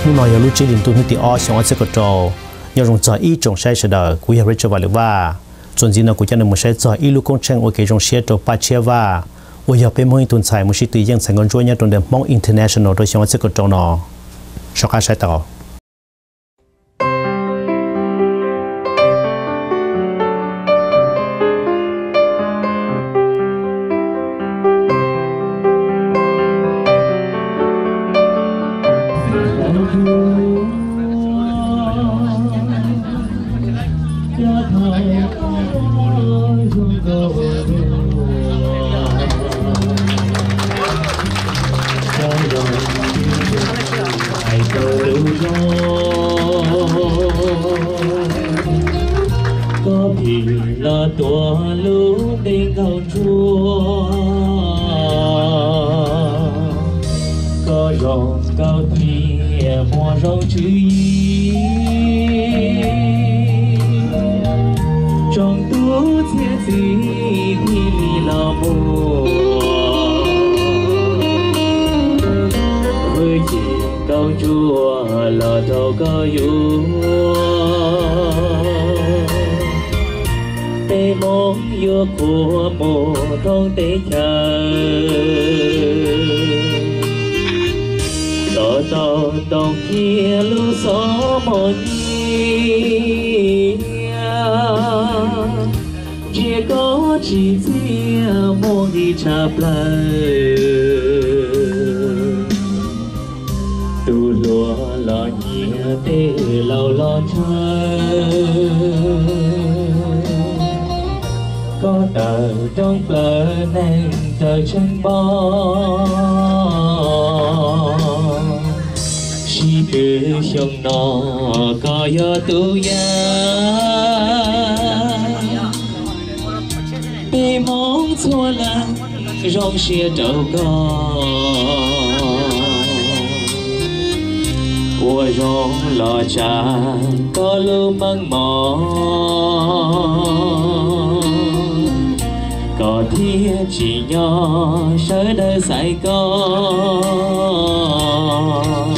lúc nào lúc chỉ định tu hữu tỷ o xong ở sẽ có trò nhờ dùng cho ý trồng sai sẽ đỡ cú hiểu cho vào được và chuẩn gì nào cú cho nên một sai cho ý lúc công trình ok trong xe cho PAJ TSHIAB VAJ ôi giờ bên môi tuần sai một sĩ tùy dân sài gòn chuối nhớ trong đêm Hmong International rồi xong ở sẽ có trò nọ sau khi sai tàu có thì là tua lũ đến cầu chua có rồng cao thì mùa rau chữ trong tú chia gì thì là mùa với chị cao chua là thầu có yêu tê mong yêu của mùa đông tê chờ tỏ tỏ đồng kia lưu gió một nhia chỉ có chỉ chia một đi chạp lời tu lúa lo nhia tê lâu lo chơi có tờ trong bờ nên tờ chân bó chỉ từ trong nó có gió tu ya bị mong xua là rong xia trâu con của rong lò trà có lưu măng mò có thiết chỉ nhỏ sớ đời Sài Gòn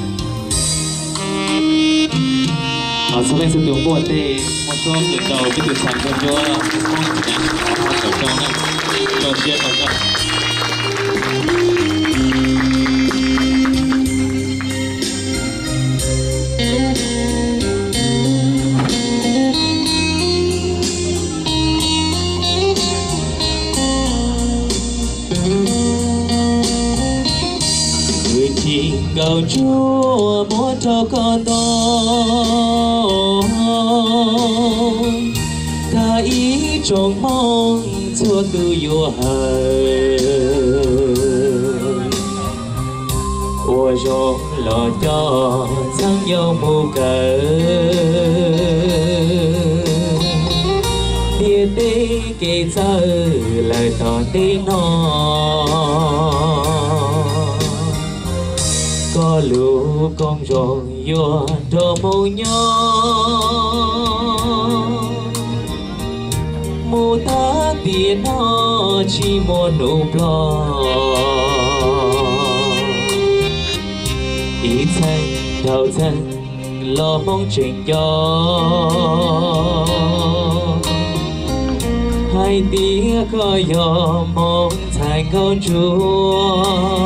ở sau đây sẽ tướng buồn thì một số từ đầu cái từ sản phẩm cho ở trong này đầu tiên là cầu chúa muốn cho con tôi ta ý trông mong chúa cứ yêu hời ủa rong lo cho sang nhau mù cờ địa tê kê giờ lời tỏ tiếng nó có lũ con rồi vô đồ mù nhó mù ta tiền nó chỉ một nụ lo ý thanh đầu thân lo mong chuyện cho hai tía có gió mong thành con chúa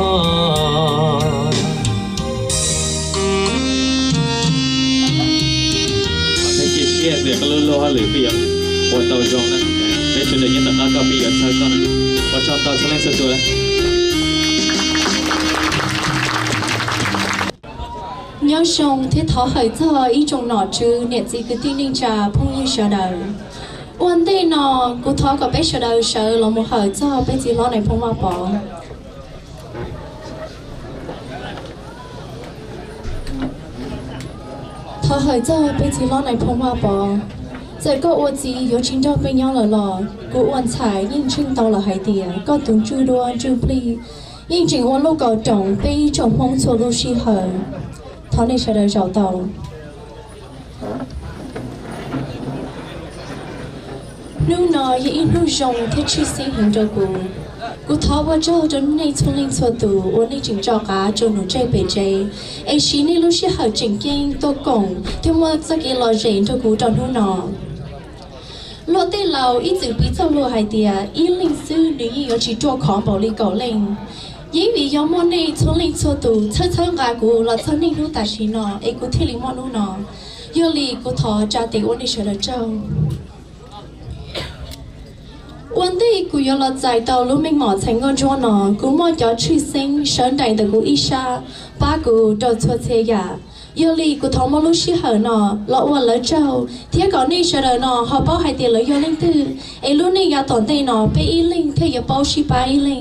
để có lô hoa lửa biển một tàu rồng này để cho đến những tận đó có bị ở sau con này và cho tàu sẽ lên sơ rồi nhớ sông thế thọ hơi thơ ý trong nọ chứ nè gì cứ tin ninh trà phong như sợ đời quan tê nọ cô thọ có bé sợ đời sợ là một hơi thơ bé gì lo này phong hoa bỏ thọ hơi thơ bé gì lo này phong hoa bỏ giờ có ô gì yếu chính cho bên nhau là lò cô oan trái nhưng trưng tàu là hai tiền có tiếng chư đua chư pli nhưng chính oan lâu cầu trồng bé trồng phong xua lưu xì hở thọ này sợ đời giàu tàu nu nọ ye nu rong thế chi sinh hình cho cô tháo vào cho này thôn linh xóa tù ôn này chỉnh cho cá cho nó chơi bể chơi ấy xí này lúc xí hở chỉnh kinh tô cổng theo mà ra cái lò rèn cho cô cho nu nọ lọ tê lầu ít chữ bí trong lọ hai tia ít linh sư nữ nhi ở chỉ cho khó bảo lý cầu lên因为要么呢，从零做到，参加过了，从零路大事呢，哎，古天里么路呢，有里古头家庭我呢学了走。วันที่กูยอมใจ到รู้ไม่หมอฉันก็จวนนอกูมอจะชื่อเซ็งเฉินใดแต่กูอิชาป้ากูโดนชัวเชียยอลีกูท้องมาลุชิเหอนอละวันละเจ้าเที่ยก่อนนี่เฉลยนอเขาเป้าให้เตี๋ยเลยยอลิงตื้อไอ้รุ่นนี้ยาตอนเตนอไปอีลิงเที่ยเป้าชิไปอีลิง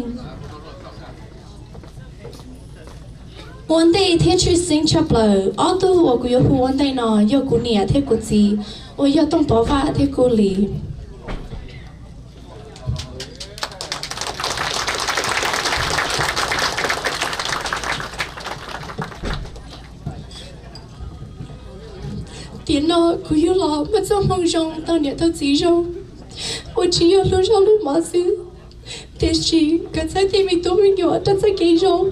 วันที่เที่ยชื่อเซ็งชับเลยอ้อตัวว่ากูยอพูวันที่นอยอกูเนี่ยเที่ยกูจีว่ายอต้องบอกว่าเที่ยกูลี点了，佢要攞乜就夢中，當日都只中。我只要攞咗攞馬斯，但是佢在地面都沒有，但在幾中。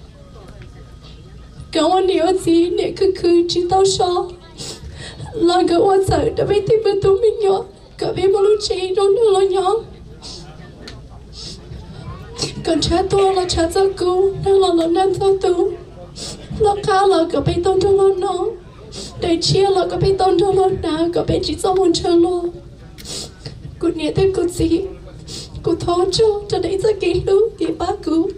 咁我了解你佢知道說，那個我走都被地面都沒有，佢被冇路車中咗了樣。còn cha tôi là cha cho cô, nên là nên cho tôi. Nó khá là có bị tổn thương nó. Để chia là có bị tổn thương luôn nào, có bị chỉ do muốn chơi luôn. Cô nhớ tới cô gì, cô thấu cho đấy ra cái lúc thì bác cô.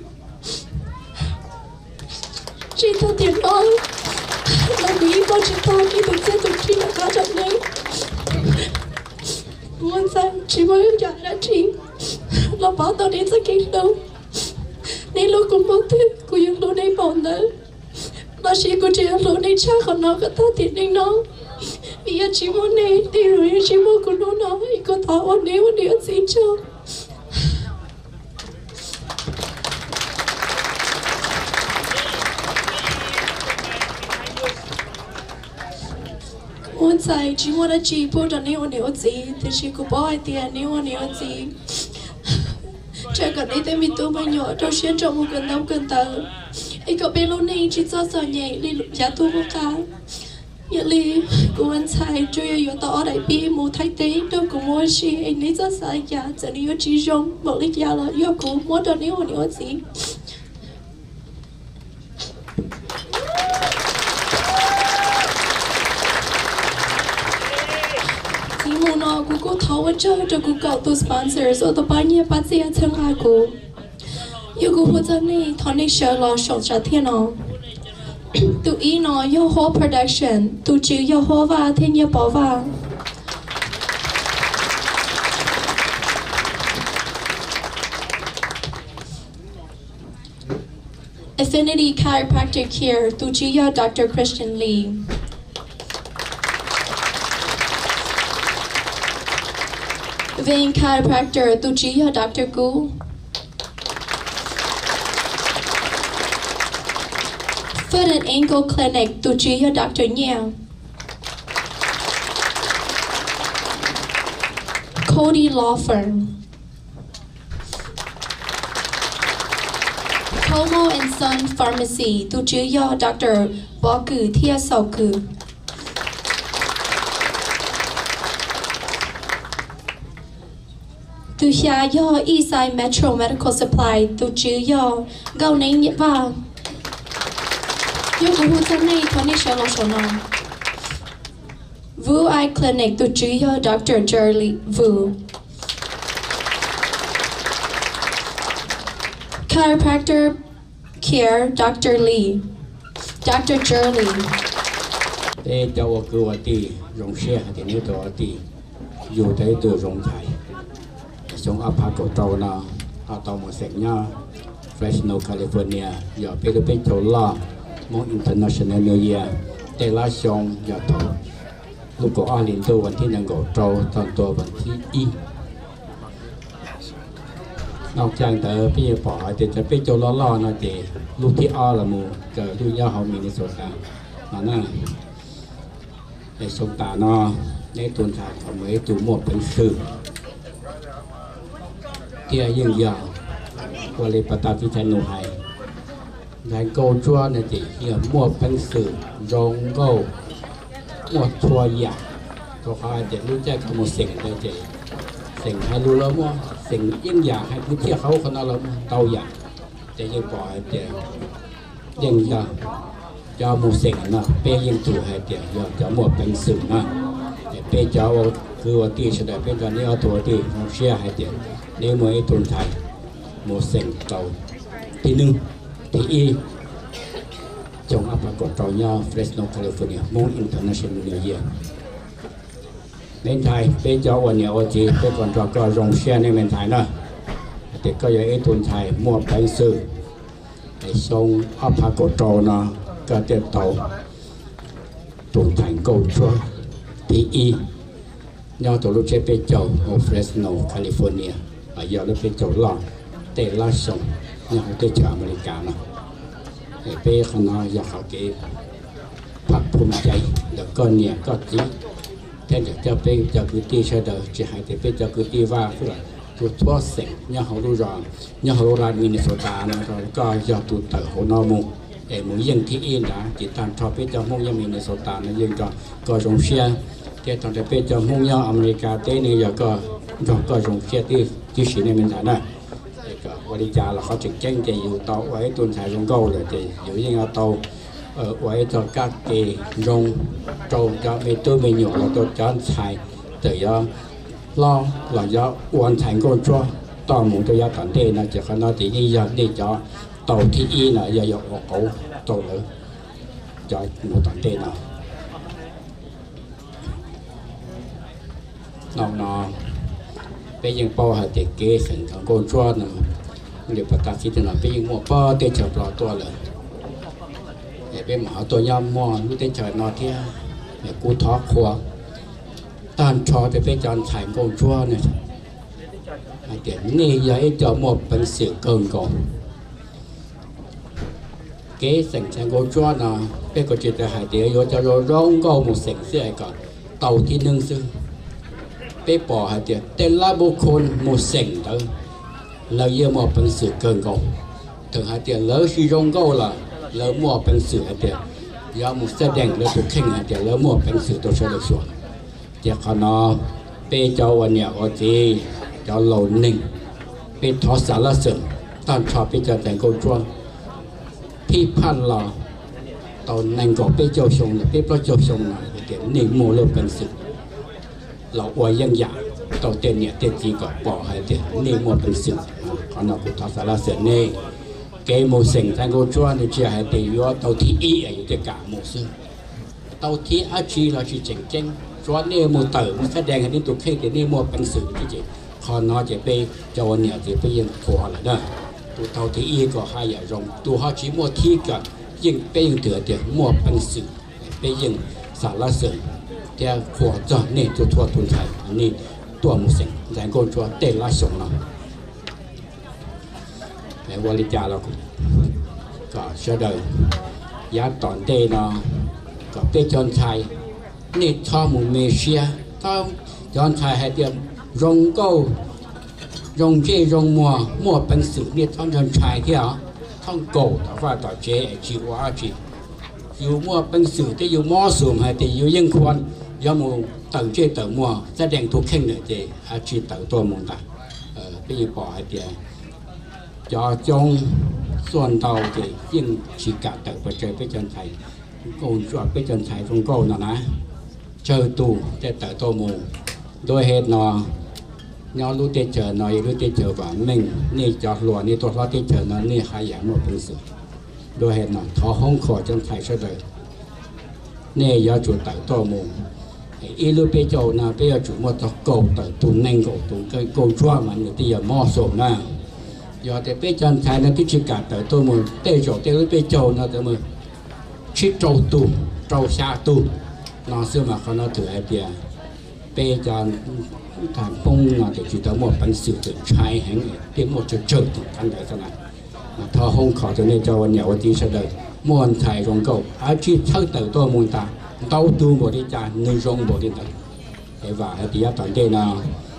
Chỉ thao tiền đó, là quý con chỉ thao khi được chơi tụi chị là khá chậm đấy. Muốn rằng chỉ mới giải ra chị, là bảo tao đến ra cái lúc. Nên lúc cũng mất thức, cô yêu lúc này bỏ nữa. Là chỉ cô chỉ lúc này chắc còn nó có ta tiền đến nó. Vì giờ chỉ muốn này, thì rồi chỉ muốn cô nó, cô thảo ổn nếu xin cho. Muốn dạy chỉ muốn là chỉ bố cho nếu gì, thì chỉ cô bỏ ai tiền nếu gì. Chắc cần đi tới mình tôi bao nhỏ trong xuyên trong một gần đông gần tờ. Ấy có bé lâu này chỉ cho sợ nhảy đi giá thu vô cá. Nhật lý cô anh xài chú yếu tỏ đại bì mù thay tế đâu cũng mua xì anh ấy rất sợ giá giờ nếu chỉ rong một lý giá là yếu cô muốn cho nếu gì. Nó cô tháo vào cho cô cậu tu sponsors ở tụi bao nhiêu bác sĩ thân hai cô. Yêu cô hỗ trợ này thằng này sợ lo sầu trả tiền nó. Tụi ý nó yêu hoa production, tụi chịu yêu hoa và thiên yêu bảo vàng. Affinity Chiropractic Care, tụi chịu yêu Dr. Christian Lee. VANG chiropractor tu chỉ là Dr. Gu. Foot and ankle clinic tu chỉ là Dr. Nhiao. Cody Law Firm. Como and Son Pharmacy tu chỉ là Dr. Bó Cử Thia Sầu Cử. Tu hia yo Eastside Metro Medical Supply tu chữ yo gạo nấy nhẹ vào. Yo cũng hỗ trợ này có nên sợ lo sợ nào. Vu Eye Clinic tu chữ yo Dr. Jerry Vu. Chiropractor Care Dr. Lee. Dr. Jerry. Để cho我给我的荣谢的那个的有的都荣彩。Trong apa của tàu na tàu một sẹt nha Fresno California giờ bên bên chỗ là Hmong International New Year để là xong giờ tàu lúc có ai liên tụcวันที่1của tàuตอนตัววันที่1นอกจากแต่พี่ป๋อแต่จะเป็นโจล้อๆนะเดี๋ยวลูกที่ละมูเกิดลูกย่าเขามีในส่วนนั้นนั่นในสงตาเนาะในตัวถ่ายทำไว้ตัวหมดเป็นสื่อ tia dương giờ qua lấy bắt ta phi thành nụ hay ngành câu chua này thì hiện mua phân xử rong câu mua chua giả có hai để lúc chơi có một sỉnh đây thì sỉnh hai lúa lắm mua sỉnh yên giả hay cứ chia khâu con nào lắm tàu giả để yên bỏ để yên giờ cho một sỉnh nó pe yên chủ hay để giờ cho một phân xử nó để pe cho cứ ở tiền sẽ để pe cho nếu tuổi thì nó share hay để nếu mới tồn tại một sỉnh tàu thì nương thì y trong áp lực trò nhau Fresno California Hmong International New Year nên Thái bây giờวันนี้โอจีเป็นคนรอก็ลงเชียร์ในเมืองไทยนะแต่ก็ยังไอ้ทุนไทยมั่วไปซื้อไอ้ทรงอัพพากโตนะก็เติบโตทุนไทยก็ชัวทีอีnhauตัวลูกเชฟเป็นเจ้าของ Fresno California อ่ะยาวแล้วเป็นเจ้าล่อเตะล่าส่งเนี่ยเขาเตะจากอเมริกานะไอ้เป้ขนาดอยากเขาเก็บภาคภูมิใจแล้วก็เนี่ยก็จีแทนจะเป็นจะคือที่เฉยๆจะให้แต่เป็นจะคือที่ว่าคือตัวทั่วเสียงเนี่ยเขารู้ร้อนเนี่ยเขารู้ร้านมินนิโซตานะก็จะตัวเต๋อหัวนอมุไอ้หมูยังที่อินนะจิตตามชอบเป็นจะมุ่งยังมินนิโซตานะยังก็รงเชียที่ตอนจะเป็นจะมุ่งยังอเมริกาเต้นี่ก็รงเชียที่สีในเมืองไทยนะก็บริจาคแล้วเขาจึงแจ้งจะอยู่ต่อไว้ตุนชายรงเก้าเลยจะอยู่ยังเอาต่อไว้cho các cái rong trâu cho mấy tôi mấy nhỏ là tôi cho xài để lo là do hoàn thành công cho toàn bộ tôi giao tận đây là chỉ cần nói thì như giờ để cho tàu thi y là giờ dọc cổ tàu nữa cho một tận đây nào nó bây giờ bao hạt để kế thành công công cho nó để bắt ta chỉ là bây giờ một bao để chở lọ to rồi để bên mà tôi nhom mò lúc đến trời nọ kia để cú thó khoa tan cho để bên chọn thành công chúa này để nghe giấy cho một phần sự cần cầu kế thành thành công chúa nào bên có chuyện hải địa vô cho rồi rong cầu một sảnh xưa còn tàu thì nâng xưa bên bỏ hải địa tên là bộ khôn một sảnh đó là yêu một phần sự cần cầu thường hải địa lỡ khi rong cầu là lỡ muaเป็นสื่อเดียวย่ามุสแดงแล้วถูกแข่งเดียวลỡ muaเป็นสื่อตัวเฉลี่ยส่วนเจ้าขนอเปเจ้าวันเนี่ยโอจีเจ้าเหล่าหนึ่งเป็นทอสารเสริมตอนชอบเป็นเจ้าแต่งโกจวนที่พันเราตอนนั่งก็เป็นเจ้าชงเป็นพระเจ้าชงหน่อยเดี๋ยวนี่โมเลเป็นสื่อเราอวยยังอยากตอนเต้นเนี่ยเต้นจีก็บอกให้เดี๋ยวนี่โมเป็นสื่อขนอเป็นทอสารเสริมนี่cái mô sinh thành cô chúa thì chỉ hay để vô tàu thi ý ở những cả mô sư tàu thi á chi là chỉ chỉnh chỉnh chúa nè mô tử mô phát đèn hay đi tụ khi thì nè mô bằng sự cái gì còn nó chỉ bị cho anh chỉ bị yên khổ là đó tụ tàu thi ý có hai giờ rồng tụ họ chỉ mô thi cả yên bị yên thừa thì mô bằng sự bị yên xả lá sự thì khổ cho nè tụ thua tuần thải nè tụ mô sinh thành cô chúa để lá sống nào đểบริจาคเราก็เชื่อเดิมยาตอนเตนก็เป็นจอนไทยนี่ทอมุเมเชียถ้าจอนไทยให้เดียมรงเก้ารงเจรงมัวเป็นสื่อนี่ท่องจอนไทยที่ท่องโกแต่ว่าต่อเจจีวาจีอยู่มัวเป็นสื่อที่อยู่มอสูงให้ที่อยู่ยังควรยามูต่างเจต่างมัวแสดงทุกแข่งเลยเจอาจีต่างตัวมุงตาเป็นยังปล่อยให้เดียcho trong xuân đầu thì riêng chỉ cả tự và chơi với chân thầy còn chọn với chân thầy trong câu nào ná chơi tù để tự tô mù đôi hết nó nhau lúc tết chờ nó lúc tết chờ và mình ni cho lúa ni tôi lo tết chờ nó ni hai dạng một phần sự đôi hết nó thọ không khỏi chân thầy sẽ đời ni do chủ tự tô mù ý lúc bây giờ nào bây giờ chủ một tàu cầu tự tù neng cầu tù cái câu chua mà người ta mò sổ na giờ thì bây giờ thầy nó cái chuyện cả tới tôi muốn tê chỗ tê lúc bây giờ nó tới mà chít trâu xa tu nó xưa màเขาnó thử ai bia bây giờ thằng phong nó thì chỉ tới một bản sự tự trai hàng tiếng một chơi chơi thì căn đấy thế này mà thọ không khó cho nên cho anh nhậu tí sẽ đời muốn thầy rong cầu ai chỉ thâu tới tôi muốn ta tàu tu một đi cha người rong một đi ta để vào thì toàn đây nào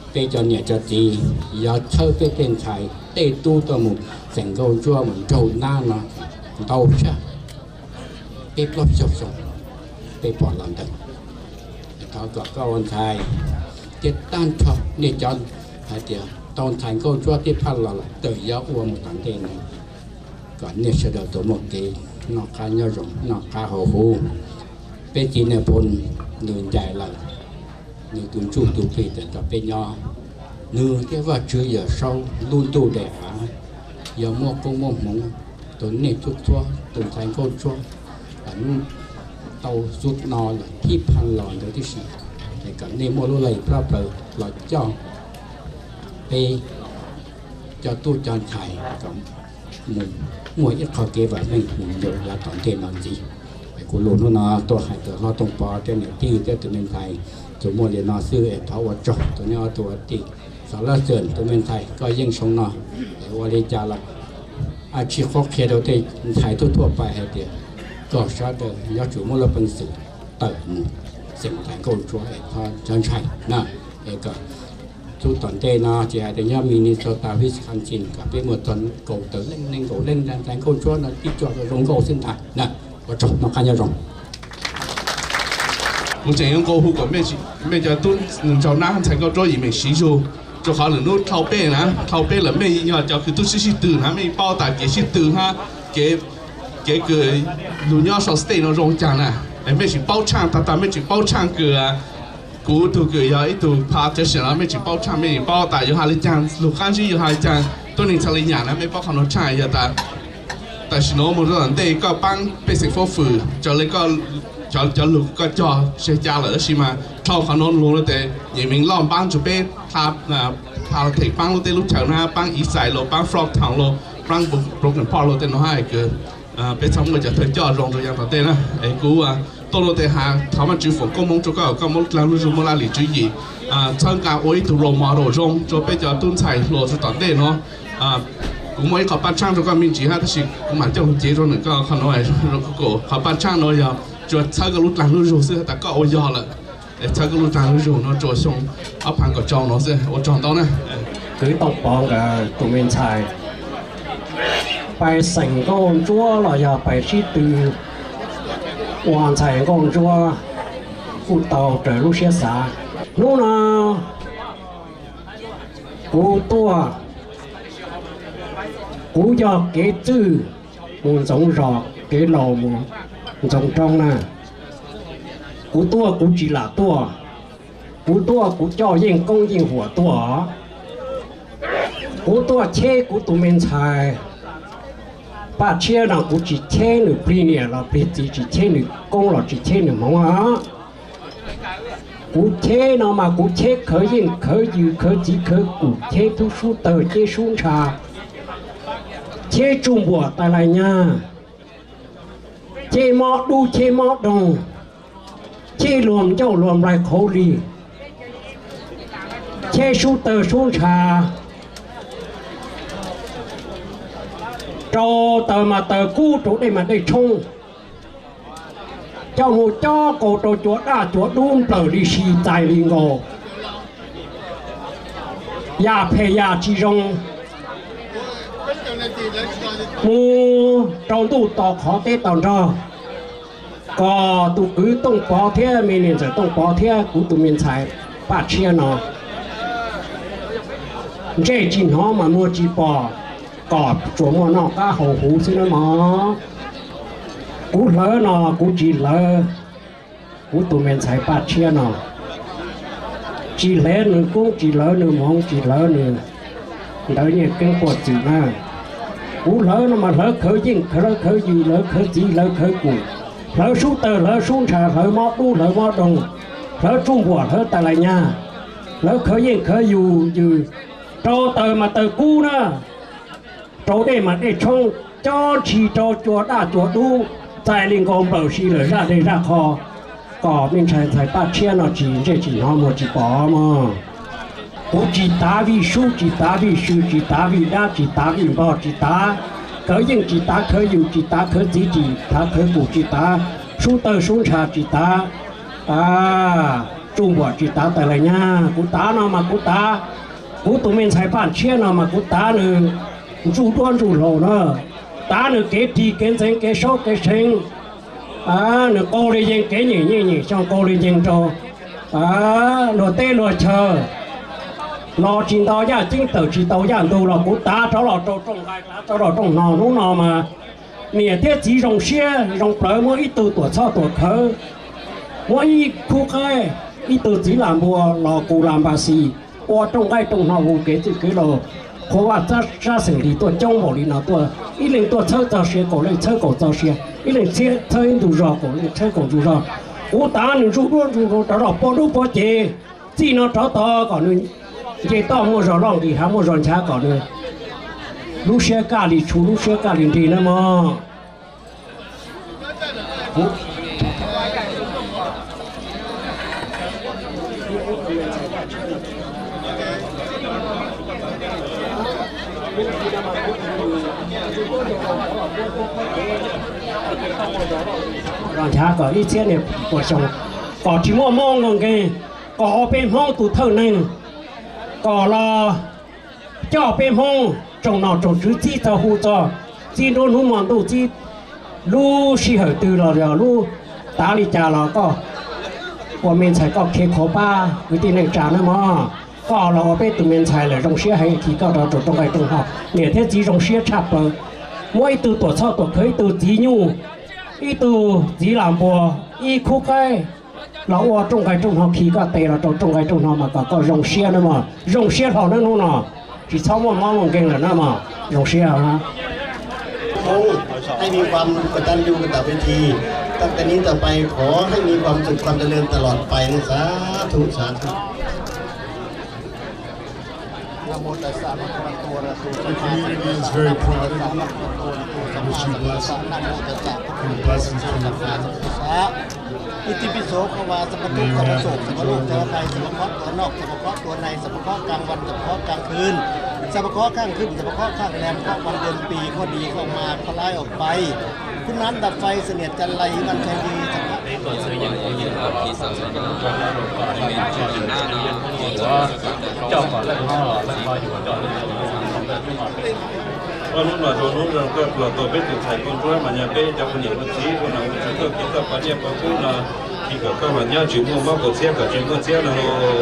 bây giờ nhà cho gì giờ chơi cái tên thầy tê tu tao một thành câu cho mình trâu na nó đau chứ cái lót chọc xong cái bỏ làm được thao có câu anh thầy cái tan chọc để cho hai điều tao thành câu cho tiếp phát là tự do của một tảng tiền này còn nếu sẽ được tổ một cái nó cá nhau rộng nó cá hồ hồ bây giờ này bốn nương dài là nương tuần chung tuần phi để cho bên nhau nương cái vật chưa giờ sau luôn tu để giờ mua công mua mông tuần này chút chua tuần thành câu chua ảnh tàu rút nò là thi pan lòn đấy thì gì để cả nên mua lúa lầy proper là cho bây cho tu cho thầy cũng mua ít khó kế vật mình nhiều là tổng tiền làm gì của luôn nó tôi hay tôi lo tung bò trên những tí cho tụi mình thầy tụi mua liền nó xưa để tháo vật trộn tụi nó tụi tí sau đó dần tụi mình thầy có dân sống nó để qua đi trả lại chỉ khó khăn đầu tiên thầy tôi thua bài hay tiền có sao được do chủ mua là bằng sự tự sinh thành câu chúa để cho thầy nè để cả chú toàn tê nó chỉ là để nhớ Minnesota Wisconsin cả bên một tuần cầu tới lên cầu lên thành câu chúa nó ít cho cái rong cầu sinh thái nè và trồng nó khai nhau rong 我怎样过户个咩就都就拿成个做移民习俗，就可能都偷背啦，偷背了咩要就佢都是對啦，咩包大嘅是對哈，嘅個路要所 stay 那種講啦，咩是包唱，但咩是包唱歌啊，古都個要一度拍就行啦，咩是包唱咩包大要下嚟講，路間是要下講，都能出嚟講啦，咩包可能唱要但是我冇多人哋個幫俾食貨付，就你個。cho lục có cho sẽ trả lại xí mà sau khả năng luôn là để mình làm bang chụp bé tháp là tháp thể bang lúc đấy lúc chào na bang ít sai lo bang frog thằng lo bang broken part lo tên nó hay cái bé xong rồiจะthấy cho rong rồi yang tao tên á ấy cú tôi lo tên hà thảo mà chịu phổ công mong cho có một lần lúc mà là lý chú ý参加我一度罗马罗中做bé cho tuân thầy lo cho tao tên nó cũng mới có ban trang cho các mình chỉ ha thì chỉ cũng mà cho chế cho những cái khả năng này rồi có ban trang nó giờ cho thay cái lúc làm lúc rồi sẽ ta có ôi giò lại để thay cái lúc làm lúc rồi nó cho xong áp hàng cái tròn nó sẽ ôi tròn đó này cứ tập bóng cả tụi mình xài bài thành công chúa là giờ bài sĩ từ hoàn thành công chúa phụ tàu trở lúc xe xả lúc nào cú tua cú cho kế tư muốn giống rọ kế lò muốn trong trong nè cú tua cú chỉ là tua cú cho yên công yên火tua cú tua chế cú tụi mình xài ba chế là cú chỉ chế nửa pli nè là pli chỉ chế nửa công là chỉ chế nửa mong á cú chế nó mà cú chế khởi yên khởi dư khởi chỉ khởi cú chế thu số tờ chế xuống trà chế trung bộ tại lại nha chế mọ đu chế mọ đồng chế luồng châu luồng lại khổ lì chế su tờ su trà cho tờ mà tờ cũ chỗ đây mà đây冲cho một cho cổ đồ chúa đa chúa đun tờ đi xì tài lì ngộ ya phê ya chi rong mu trong tu tỏ khó tế tòn cho có tu cứ tông bó thế mình nên sẽ tông bó thế của tụi mình xài ba chia nó dễ chỉ nó mà mua chỉ bò có chỗ mua nó cá hậu hú xí nó mà cú lỡ nó cú chỉ lỡ cú tụi mình xài ba chia nó chỉ lỡ nữa cũng chỉ lỡ nữa mong chỉ lỡ nữa đỡ như cái quạt chữ na cú lỡ nó mà lỡ khởi dinh khởi gì lỡ khởi gì lỡ khởi củ lỡ xuống tờ lỡ xuống trà lỡ mót đu lỡ mót đồng lỡ trung bộ lỡ tại lại nhà lỡ khởi dinh khởi dù cho tờ mà tờ cú nữa cho đây mà để trong cho chỉ cho chúa đa chúa đu tại liên công bảo sĩ lỡ ra đây ra kho có mình xài ba chia nó chỉ nó một chỉ bỏ mà cú chỉ tá vì su chỉ tá vì đa chỉ tá vì bao chỉ tá khởi dinh chỉ tá khởi dù chỉ tá khởi gì chỉ tá khởi củ chỉ tá su tờ xuống trà chỉ tá trung bộ chỉ ta tại lại nha cú ta nó mà cú tụi mình sai bản chia nó mà cú ta nữa chủ đoan chủ lầu nữa ta nữa kế thì kế sinh kế số kế sinh nữa cô đi dân kế nhỉ xong cô đi dân cho rồi tê rồi chờ nó chỉ tao ra chính tử chỉ tao ra đâu là cú ta cháu là trong gai cháu là trong nò lúc nào mà nè thế chỉ rong xe rong bờ mỗi ít từ tuổi sau tuổi khờ mỗi khu khai ít từ chỉ làm bùa lò cụ làm bà xì qua trong gai trong nò vụ kế chỉ cái lò khóว่าจะxử lýตัวtrong bộ lý nóตัวít lênตัวchơi tao xe cổ lên chơi cổ tao xe ít lên xe chơi đủ rõ cổ lên chơi cổ đủ rõ cú ta nên rút luôn đó là bao đu bao chế chỉ nó cháu to còn nên chỉ tao mua rõ lòng thì ham mua rõ chả còn nữa lúc xe cả đi chú lúc xe cả đi thì nó mà rồi chả có ít xe này của chồng có chỉ mua mong ngon cái có bên hông tụ thơ này có là cho bên hông trong nào trong chữ chi cho hú cho chi đôi hú mòn đồ chi lu xí hở từ là lu tá đi trà là có của mình phải có kế khó ba với tiền này trả nữa mà có là bên tụi mình xài là trong xe hay thì có đó trong cái trong học để thế chỉ trong xe chạp rồi mỗi từ tuổi sau tuổi khởi từ tí nhu ít từ tí làm bùa ít khu cái lão ở trong cái trong học khi có tệ là trong cái trong học mà có rong xe nữa mà rong xe họ nữa nó chỉ sau một món kinh là nó mà rong xe hả ให้มีความกตัญญูกตเวทีตั้งแต่นี้ต่อไปขอให้มีความสุขความเจริญตลอดไปนะสาธุสาธุ The community is very proud of you. I wish you blessings and blessings from the family. อิติปิโสขวาสัพพทุกขสัพพโสสัพพโลกเทวไทยสัพพเคราะห์ตัวนอกสัพพเคราะห์ตัวในสัพพเคราะห์กลางวันสัพพเคราะห์กลางคืนสัพพเคราะห์ข้างขึ้นสัพพเคราะห์ข้างแรมเคราะห์วันเดือนปีข้อดีเข้ามาพลายออกไปคุณนั้นดับไฟเสนียดจันไรวันชัยดีสัพพะ lúc nào cho lúc nào cơ là tôi biết được thầy con chúa mà nhà bé cho con nhiều con xí con nào chúng tôi kiến thức quan niệm của cũng là thì các bạn nhớ chúng mua bao của xe cả chúng con xe là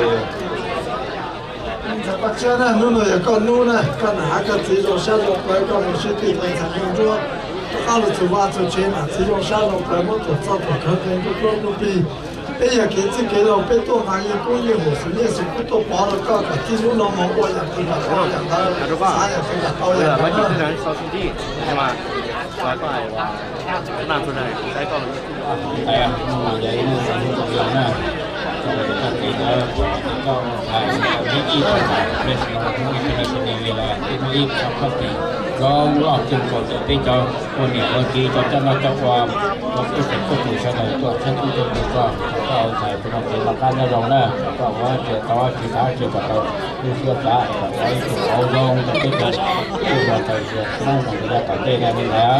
bắt chân nàyนู่นเลยก็นู่นนะก็หาก็自动下落来ก็ไม่ใช่ที่ไม่ทำ工作เอา了就挖就钱啊自动下落来我做做可能就做努力哎呀给自己了别多行业工业伙食也是不多包了个个技术那么我也听了我讲他啥也听了都也我今天烧兄弟是吧来过来哇拿出来再搞哎呀vậy nên sản xuất trọng lượng này các cái có phải những cái về sản xuất những cái này là cái ít sản xuất thì có lọt chừng còn để choคนเนี่ยบางทีจะจะมาจะว่าเราก็เป็นผู้ถูกเสนอตัวฉันที่เป็นตัวก็เอาใส่เป็นของหลักการลงนะก็ว่าจะต่อที่ท้ายจะกับเราผู้เชี่ยวชาญกับไอ้เอาลงจะเป็นการผู้ว่าใจเชื่อมั่นในการตัดเต้นนี่นะ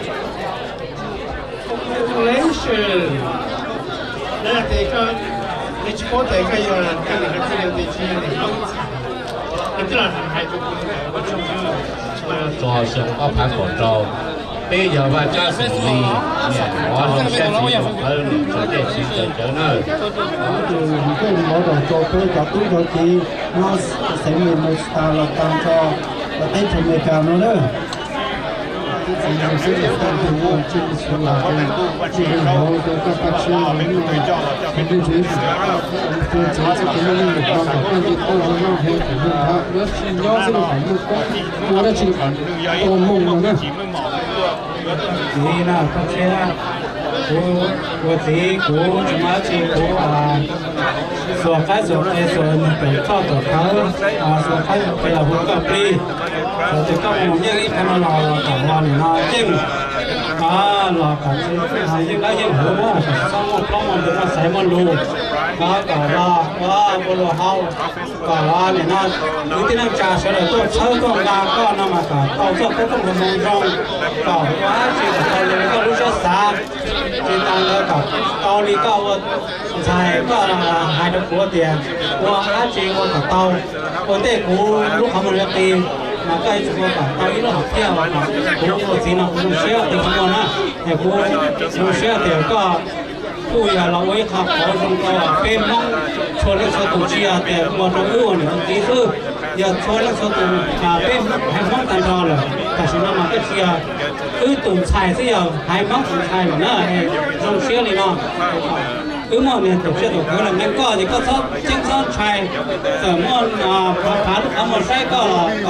Congratulations 那这个你去报这个有人跟你们这个地区的你这两天还就不能我就是 cho sống áp phá của trâu bây giờ và cho xử lý nhà có lòng sẽ chỉ được hơn cho để xin tới trở nơi cái mỗi đồng cho tôi cho tôi cho chị nó sẽมีmột style là tăng cho và thấy cho người cao nữa đó thì mình sẽ được tăng cường hơn trên số là chỉ được hỗ trợ các bác sĩ những người thành viên chủ yếu của chính sách của mình được quan tâm đến những câu hỏi nó hơi phải hơn ha nữa chỉ nhớ sẽ được phải một cái nó đã chỉ còn mong nữa thì là các xe của chị của má chị của số cái sốเป็นข้าวตัวเขาส่วนเขาเป็นหัวกะปิส่วนที่เขาอยู่เนี่ยที่ทำมาเราของเราเนี่ยจริง là cả những cái hiện hữu đó sau một lúc mà được nó sẽ một lù cả là bộ lúa hao cả là này nó những cái năng trà sẽ là tốt sâu còn là có nó mà cả tàu sắp có không được rong cả quá chỉ là tàu này có lúc sẽ xa chỉ tăng là cả tàu đi cao dài có là 2 đứa của tiền qua á chỉ qua cả tàu có thể của lúc không được tiền mà cái chúng ta tao ít nó học theo mà cũng có gì nó cũng xéo thì chúng con á thì cũng xéo thì có tôi là lão ấy học ở trong cái phim mong cho nó số tụ chia thì mà nó uổng nữa tí thứ giờ cho nó số tụ phim hay mong thành trò rồi cả số nó mà cái chia cứ tụ xài thế giờ hay mong tụ xài mà nó trong xéo thì nó cứ mọi miền tổ chức của là mình có thì có sót chính sót xài ở môn phá được một sai có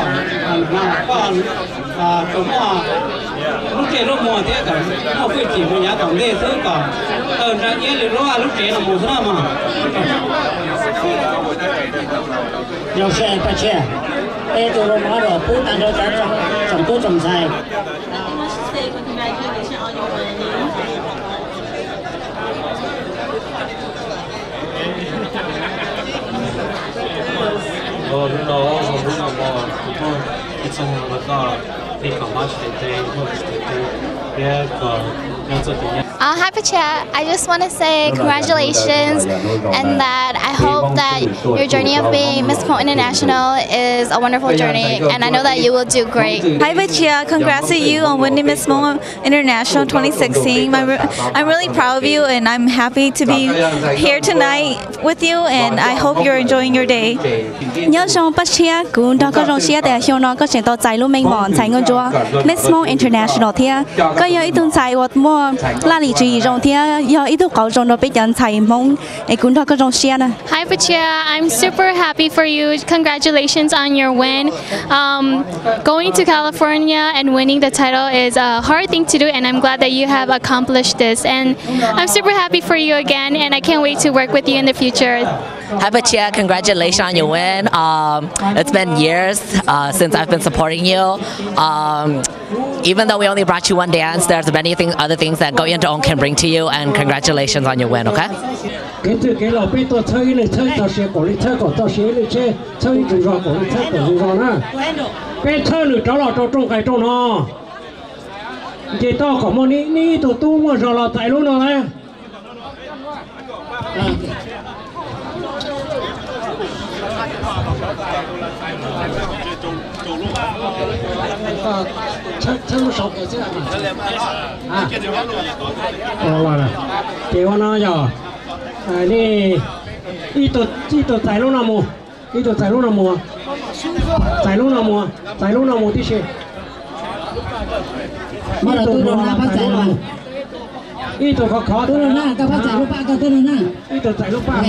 cũng lúc trẻ lúc mùa thế cả một cái chỉ một nhà tổng đề thứ còn ra nhé thì lúc trẻ là mùa sao mà nhiều xe phải xe đây tôi nói mà rồi phút ăn cho cháu trong tôi trồng xài lúc đó cái xong rồi có thì có match để Hi Pacha, I just want to say congratulations and that I hope that your journey of being Miss Hmong International is a wonderful journey and I know that you will do great. Hi Pacha, congrats to you on winning Miss Hmong International 2016. I'm really proud of you and I'm happy to be here tonight with you and I hope you're enjoying your day. Nhớ trong Pacha cũng đã có trong xe để hiểu nó có chuyện to trái lúc mình bọn trái ngon chúa Miss Hmong International thì có yêu ít tuần trái hoặc mua là lý trí trong thì yêu ít tuần cầu trong đó bị nhận trái mong cũng đã có trong xe nè. Hi Pacha, I'm super happy for you. Congratulations on your win. Going to California and winning the title is a hard thing to do and I'm glad that you have accomplished this and I'm super happy for you again and I can't wait to work with you in the future. Hi Pacha, congratulations on your win. It's been years since I've been supporting you. Even though we only brought you one dance, there's many other things that Go Into can bring to you, and congratulations on your win, okay? chân sọc cái chứ là kéo nó giờ đi ít tổ chạy lúc nào mua ít tổ chạy lúc nào mua chạy lúc nào mua tí xe mà là tôi đang bắt chạy rồi ít tổ khó tôi đang na các bắt chạy lúc ba tôi đang na ít tổ chạy lúc ba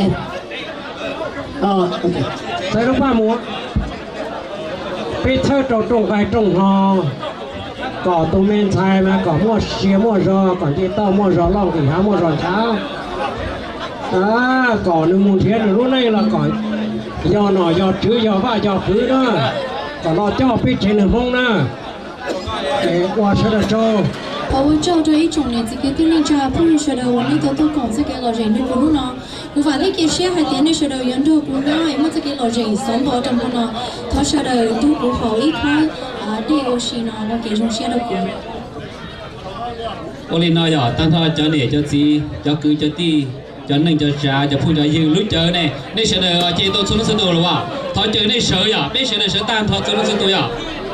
chạy lúc ba mua bây giờ trồng cái trồng hoa có tôm men xài mà có mua xía mua rau còn thì tao mua rau lòng thì há mua rau cháo có nước mùn thiên lúc này là có do nọ do chứa do va do khứ đó có lo cho biết trên đường phong đó để qua sẽ được cho 我照着一种呢，这个电力茶不是说的，我那个都讲这个老人的不弄呢，我反正给些还点的说的，原着不干，因为这个老人上班怎么呢？他说的都不好一块这个是呢，我给种些的过。 我哩nói rồi, tăng thôi cho để cho gì, cho cứ cho ti, cho nên cho cha, cho phụ cho dừng lúc chờ này, nên sẽ được chị tôi xuống đồ rồi à, thôi chờ nên sợ à, biết sẽ được sợ tan thôi xuống đồ à.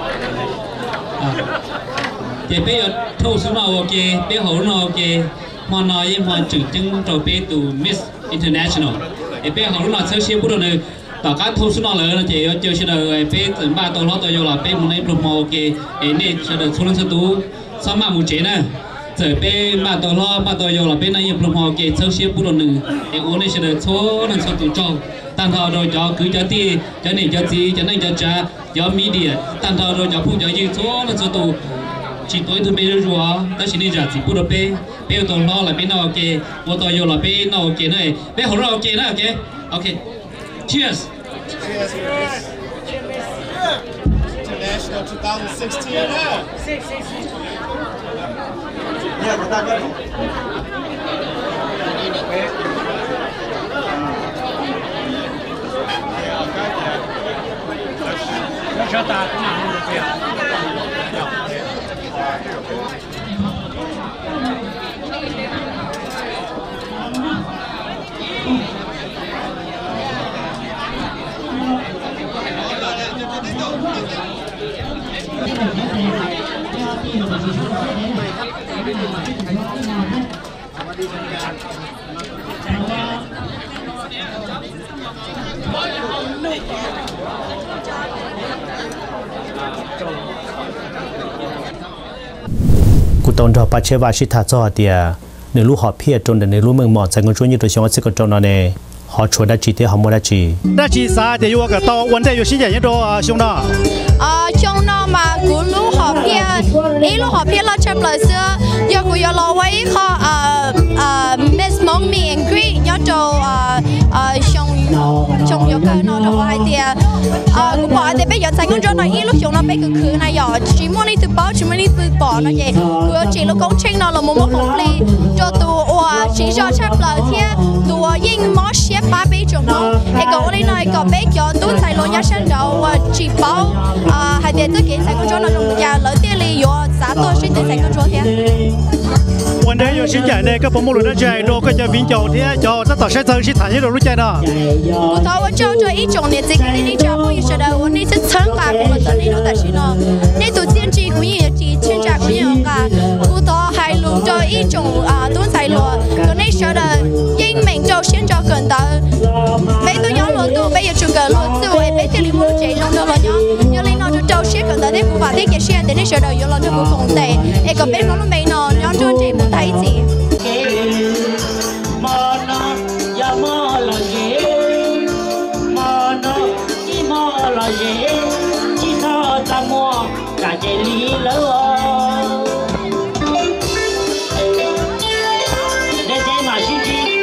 Thì bây giờ thâu số nào ok, bây giờ nào ok, mà nói mà chữ chứng rồi bây từ Miss International, thì bây giờ nào sơ siêu bút rồi này, tất cả thâu số nào là chỉ chơi sẽ được bây từ ba tôi lo tôi vô là bây một này một màu ok, thì này sẽ được số lượng số tú, sao mà một chế nè, giờ bây ba tôi lo ba tôi vô là bây này một màu ok, sơ siêu bút rồi nữa, thì ô này sẽ được số lượng số tú trong, tăng thọ rồi cho cứ cho ti, cho này cho gì, cho này cho cha, cho media, tăng thọ rồi cho phụ cho gì số lượng số tú. Chỉ tôi thôi bây giờ rồi, đó chỉ nên giả chỉ bút bây giờ tôi lo là bên nào ok, tôi tôi vô là bên nào ok này, bên hồ nào ok này ok, ok, cheers. International 2016 ha. Dạ, người ta có nó cho ta cũng làm được việc. cụ tông đó ba chế ba sĩ thà cho thì nếu lúc họ phía trong để nếu lúc mình mòn sang con chuột như tôi xong sẽ có trong nó này họ chuột đã chỉ thế họ mua đã chỉ sao thì yêu cái tàu vấn đề yêu sĩ gì đó xong đó trong nó mà cụ lúc họ phía ý lúc họ phía là chấp lời xưa do cụ yêu lo với họ Miss Hmong me and greet nhớ cho trong yêu cái nó đâu hay thì cụ bỏ thì bây giờ sang con chuột này ý lúc chúng nó bây giờ này giờ chỉ muốn đi từ bao chỉ muốn đi từ bỏ nó vậy cụ chỉ lúc công trình nó là một công ty cho tụi chỉ cho chấp lời thế tụi yên mót xếp ba bé chúng nó cái cậu đi nói cậu bé cho tôi thay luôn nhá sang đầu chỉ bảo hay để tôi kể sang con chuột nó trong nhà lớn tiền lý do giá tôi sẽ để sang con chuột thế vấn đề yêu sĩ chạy này các bộ môn nó chạy đồ cái cho viên châu thế cho tất cả sẽ thằng sĩ thản như đồ lúc chạy đó cụ tháo我就一种年纪给你找不一些的我那是参加过的那种但是呢那都坚持过也只参加过样个cụ tháo还录着一种东西咯跟那些的英明就先着跟的每都有路都每有这个路子为每天里我这种的了有领导就就先跟的那部分的也先的那些的有了这部分的一个别说了没呢然后就这部台子 chỉ có ta mua cả chế lý lớn để thế mà xin chi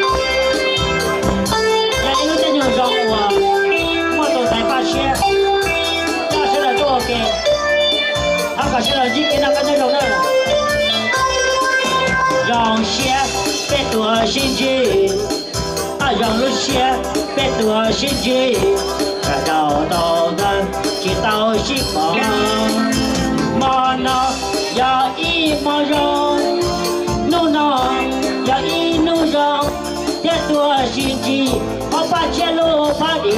là những cái nhiều rộng mua đồ tài ba xe ta sẽ là chỗ ok他可是了几个那个那种的让xe别多心机让路xe别多心机找到的直到希望，嘛那要一毛人，努那要一努人，别多心机，好把前路把的。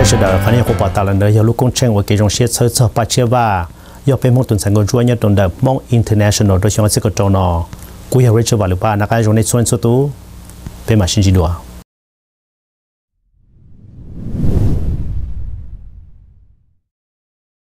sẽ đợi phản ứng của bảo tàng lần nữa lúc công trình của cái dòng xe sơ sơ PAJ TSHIAB VAJ do bên mong tuần sáng của chúa nhất tuần đợt Hmong International đối với sự kiện trâu nọ cú hiểu rất là vất vả nãy cái dòng này xuân số tu bên mà xin chỉ đùa